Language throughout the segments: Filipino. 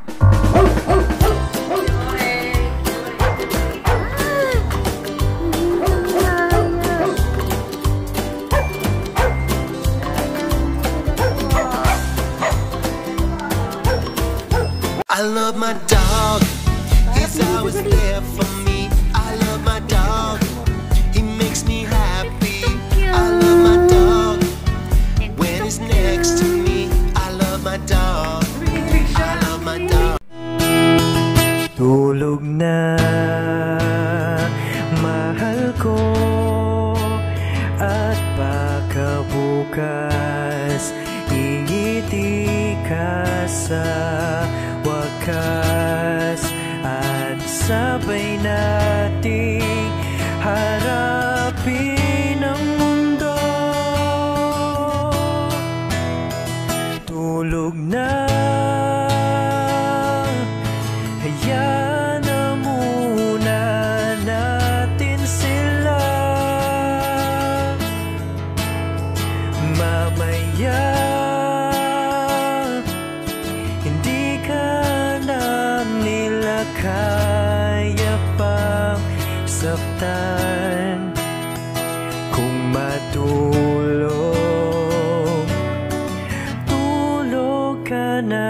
I love my dog, he's always there for me. I love my dog, he makes me happy. I love my dog, when he's next to me. I love my dog, I love my dog. Tulog na, mahal ko, at baka bukas iingiti ka sa wakas, at sabay nating harapin ang mundo. Tulog na, hayaan na muna natin sila. Mamaya hindi ka na nila kaya pang saktan. Kung matulog, tulog ka na.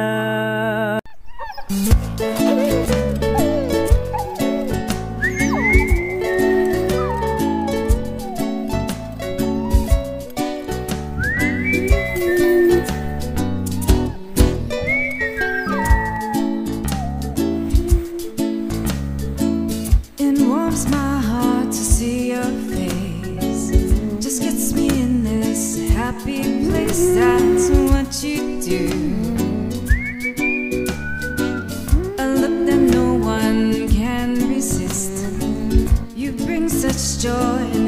It warms my heart to see your face. Just gets me in this happy place. That's what you do. A look that no one can resist. You bring such joy.